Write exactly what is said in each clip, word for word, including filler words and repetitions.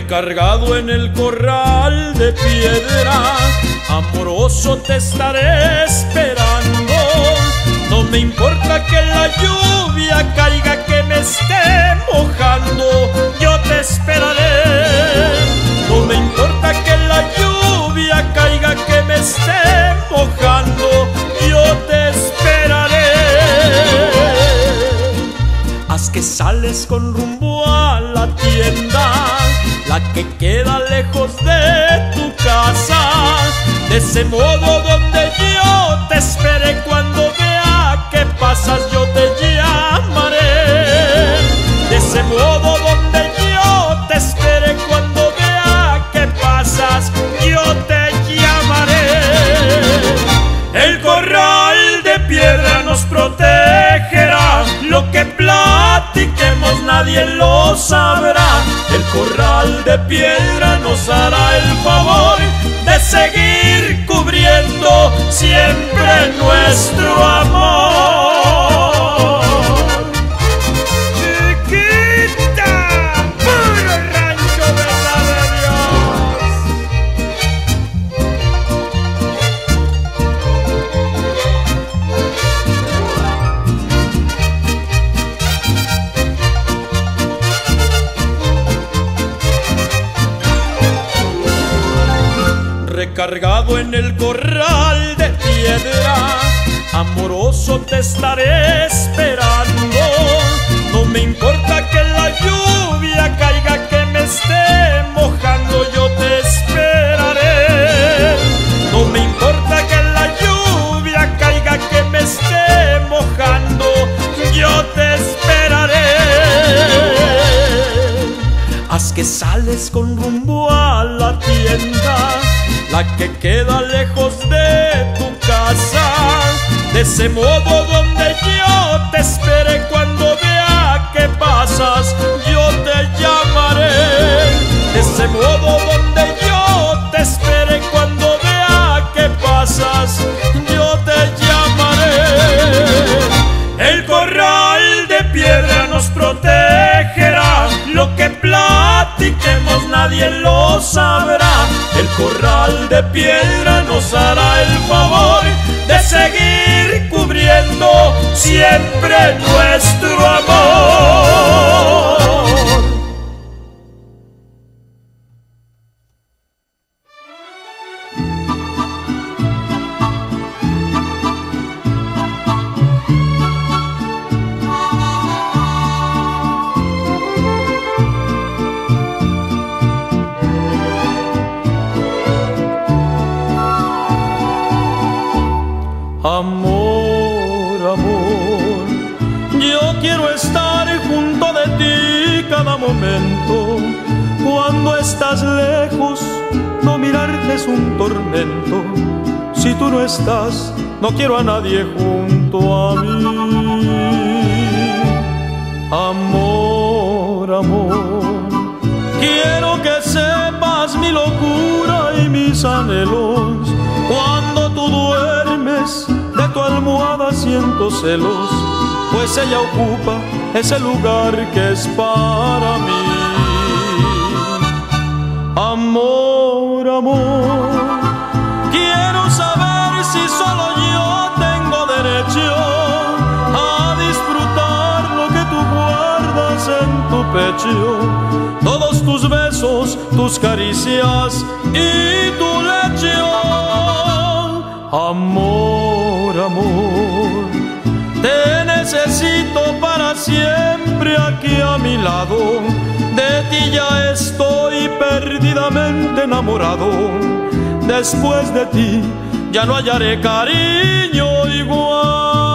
Recargado en el corral de piedra, amoroso te estaré esperando. No me importa que la lluvia caiga, que me esté mojando, yo te esperaré. No me importa que la lluvia caiga, que me esté mojando, yo te esperaré. Haz que sales con rumbo a la tienda, la que queda lejos de tu casa. De ese modo donde yo te espere, cuando vea que pasas yo te llamaré. De ese modo donde yo te espere, cuando vea que pasas yo te llamaré. El corral de piedra nos protegerá, lo que platiquemos nadie lo sabrá. El corral de piedra nos hará el favor de seguir cubriendo siempre nuestro amor. Chiquita, puro rancho, verdad de Recargado en el corral de piedra, amoroso te estaré esperando. No me importa que la lluvia caiga, que me esté mojando, yo te esperaré. No me importa que la lluvia caiga, que me esté mojando, yo te esperaré. Haz que sales con rumbo a la tienda, la que queda lejos de tu casa. De ese modo donde yo te espere, cuando vea que pasas yo te llamaré. De ese modo donde yo te espere, cuando vea que pasas yo te llamaré. El corral de piedra nos protegerá, lo que platiquemos nadie lo sabrá. El corral de piedra nos hará el favor de seguir cubriendo siempre nuestro amor. Amor, amor, yo quiero estar junto de ti cada momento. Cuando estás lejos, no mirarte es un tormento. Si tú no estás, no quiero a nadie junto a mí. Amor, amor, quiero que sepas mi locura y mis anhelos. Cuando tú duermes, de tu almohada siento celos, pues ella ocupa ese lugar que es para mí. Amor, amor, quiero saber si solo yo tengo derecho a disfrutar lo que tú guardas en tu pecho. Todos tus besos, tus caricias y tu lecho. Amor, amor, te necesito para siempre aquí a mi lado. De ti ya estoy perdidamente enamorado. Después de ti ya no hallaré cariño igual.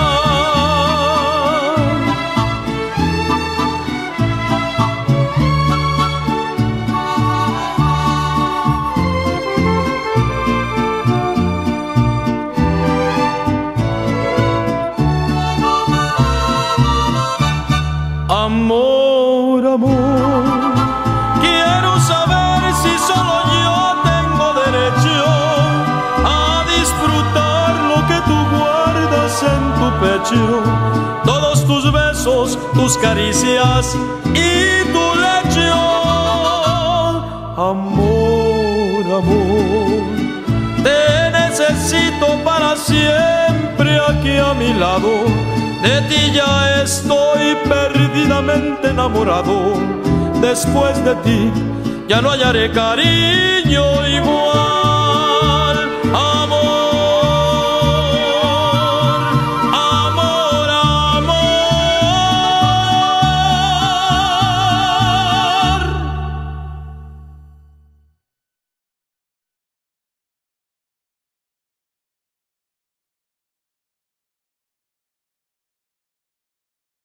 Amor, amor, quiero saber si solo yo tengo derecho a disfrutar lo que tú guardas en tu pecho. Todos tus besos, tus caricias y tu lecho. amor, amor. Te necesito para siempre aquí a mi lado. De ti ya estoy perdidamente enamorado. Después de ti ya no hallaré cariño